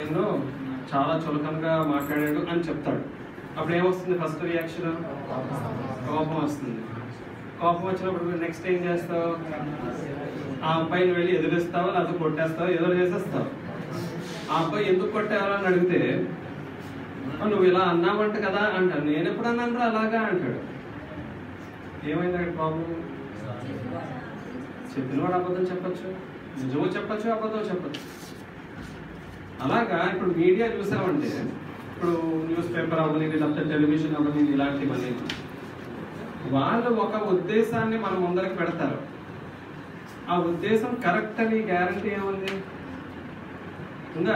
నాయనో చాలా చులకనగా మాట్లాడాడు అని చెప్తాడు. అప్పుడు ఏమొస్తుంది? ఫస్ట్ రియాక్షన్ కోపం వస్తుంది. కోపం వచ్చినప్పుడు నెక్స్ట్ ఏం చేస్తావు? ఆ అబ్బాయిని వెళ్ళి ఎదురిస్తావు, లేదా కొట్టేస్తావు, ఏదో చేసేస్తావు. ఆ అబ్బాయి ఎందుకు కొట్టావు అని అడిగితే నువ్వు ఇలా అన్నావంట కదా అంటాడు. నేను ఎప్పుడు అన్నాను అలాగా అంటాడు. ఏమైంది అక్కడ ప్రాబ్లం? చెప్పినవాడు అబద్ధం చెప్పచ్చు, నిజమో చెప్పచ్చు, అబద్ధం చెప్పచ్చు. అలాగా ఇప్పుడు మీడియా చూసామంటే, ఇప్పుడు న్యూస్ పేపర్ అవ్వని, లేకపోతే టెలివిజన్ అవ్వని, ఇలాంటివన్నీ వాళ్ళు ఒక ఉద్దేశాన్ని మన ముందరికి పెడతారు. ఆ ఉద్దేశం కరెక్ట్ అని గ్యారంటీ ఏముంది? ఉందా?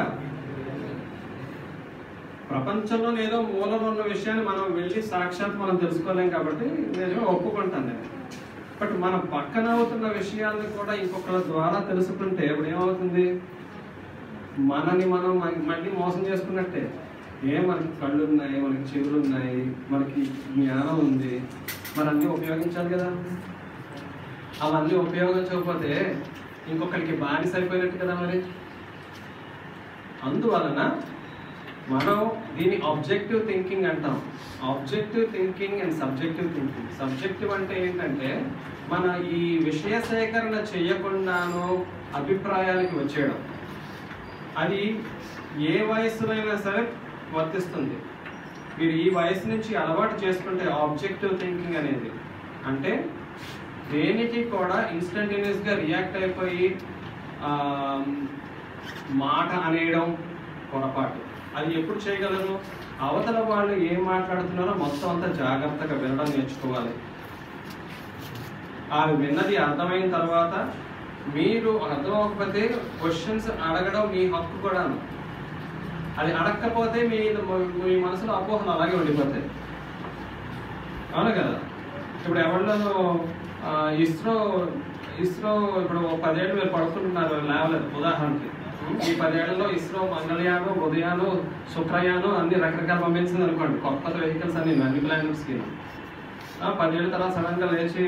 ప్రపంచంలో ఏదో మూలలో ఉన్న విషయాన్ని మనం వెళ్ళి సాక్షాత్ మనం తెలుసుకోలేం కాబట్టి నేను ఒప్పుకుంటాను నేను. బట్ మనం పక్కన అవుతున్న విషయాన్ని కూడా ఇంకొకరి ద్వారా తెలుసుకుంటే ఇప్పుడు ఏమవుతుంది? మనని మనం మళ్ళీ మోసం చేసుకున్నట్టే. మనకి కళ్ళు ఉన్నాయి, మనకి చెవులు ఉన్నాయి, మనకి జ్ఞానం ఉంది, మరి అన్నీ ఉపయోగించాలి కదా. అవన్నీ ఉపయోగించకపోతే ఇంకొకరికి బానిస అయిపోయినట్టు కదా. మరి అందువలన మనం దీన్ని ఆబ్జెక్టివ్ థింకింగ్ అంటాం. Objective thinking and subjective thinking. Subjective అంటే ఏంటంటే మన ఈ విషయ సేకరణ చేయకుండానో అభిప్రాయానికి వచ్చేయడం. అది ఏ వయసులోనైనా సరే వర్తిస్తుంది. మీరు ఈ వయసు నుంచి అలవాటు చేసుకుంటే ఆబ్జెక్టివ్ థింకింగ్ అనేది అంటే దేనికి కూడా ఇన్స్టంటేనియస్గా రియాక్ట్ అయిపోయి మాట అనేయడం పొరపాటు. అది ఎప్పుడు చేయగలరు? అవతల వాళ్ళు ఏం మాట్లాడుతున్నారో మొత్తం అంతా జాగ్రత్తగా వినడం నేర్చుకోవాలి. అది విన్నది అర్థమైన తర్వాత మీరు అర్థం అవ్వకపోతే క్వశ్చన్స్ అడగడం మీ హక్కు కూడాను. అది అడగకపోతే మీ మనసులో అపోహలు అలాగే ఉండిపోతాయి. అవును కదా. ఇప్పుడు ఎవరిలోనూ ఇస్రో ఇప్పుడు 10 ఏళ్ళు మీరు పడుకుంటున్నారు, లేవలేదు ఉదాహరణకి. ఈ 10 ఏళ్లలో ఇస్రో మంగళయాను, బుధయాను, శుక్రయాను అన్ని రకరకాల పంపించింది అనుకోండి. కొత్త వెహికల్స్ అన్ని ప్లానెట్స్కి. 10 ఏళ్ళ తర్వాత సడన్గా లేచి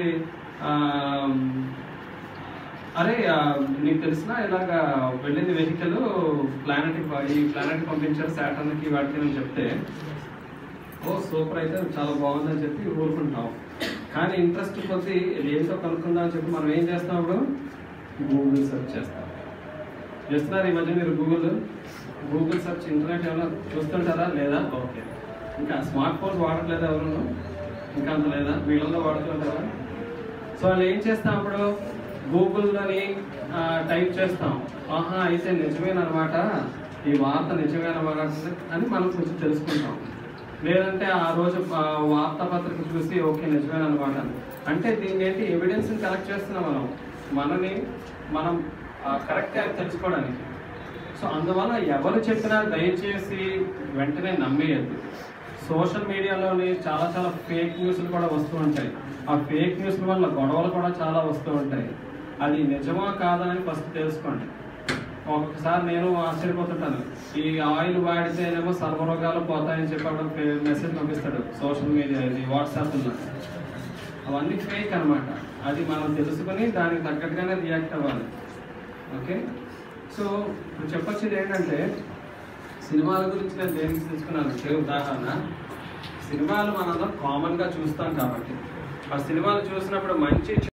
అరే నీకు తెలిసిన ఇలాగా వెళ్ళింది వెహికల్ ఈ ప్లానెట్కి పంపించారు, శాటర్న్కి వాటికి అని చెప్తే ఓ సూపర్ అయితే చాలా బాగుందని చెప్పి ఊరుకుంటాం. కానీ ఇంట్రెస్ట్ కొద్ది ఏంటో కనుక్కుందాం అని చెప్పి మనం ఏం చేస్తాం? ఇప్పుడు గూగుల్ సెర్చ్ చేస్తున్నారు. ఈ మధ్య మీరు గూగుల్ సెర్చ్ ఇంటర్నెట్ ఏమైనా చూస్తుంటారా? లేదా? ఓకే. ఇంకా స్మార్ట్ ఫోన్స్ వాడట్లేదా ఎవరు? ఇంకా అంత లేదా? వీళ్ళలో వాడుతుంటారా? సో వాళ్ళు ఏం చేస్తాం? అప్పుడు గూగుల్లోని టైప్ చేస్తాం. ఆహా అయితే నిజమేనమాట, ఈ వార్త నిజమేనమాట అని మనం కొంచెం తెలుసుకుంటాం. లేదంటే ఆ రోజు వార్తాపత్రిక చూసి ఓకే నిజమేనమాట అంటే దీన్ని ఏంటి ఎవిడెన్స్ని కలెక్ట్ చేస్తున్నాం మనం కరెక్ట్గా తెలుసుకోవడానికి. సో అందువల్ల ఎవరు చెప్పినా దయచేసి వెంటనే నమ్మేయద్దు. సోషల్ మీడియాలోని చాలా ఫేక్ న్యూస్లు కూడా వస్తూ ఉంటాయి. ఆ ఫేక్ న్యూస్ల వల్ల గొడవలు కూడా చాలా వస్తూ ఉంటాయి. అది నిజమా కాదా అని ఫస్ట్ తెలుసుకోండి. ఒక్కొక్కసారి నేను ఆశ్చర్యపోతుంటాను. ఈ ఆయిల్ వాడితేనేమో సర్వరోగాలు పోతాయని చెప్పడం మెసేజ్ పంపిస్తాడు సోషల్ మీడియా, ఇది వాట్సాప్లో. అవన్నీ ఫేక్ అనమాట. అది మనం తెలుసుకొని దానికి తగ్గట్టుగానే రియాక్ట్ అవ్వాలి. ఓకే. సో ఇప్పుడు చెప్పొచ్చేది ఏంటంటే సినిమాల గురించి నేను దేనికి తీసుకున్నానంటే ఉదాహరణ, సినిమాలు మనందరం కామన్గా చూస్తాం కాబట్టి ఆ సినిమాలు చూసినప్పుడు మంచి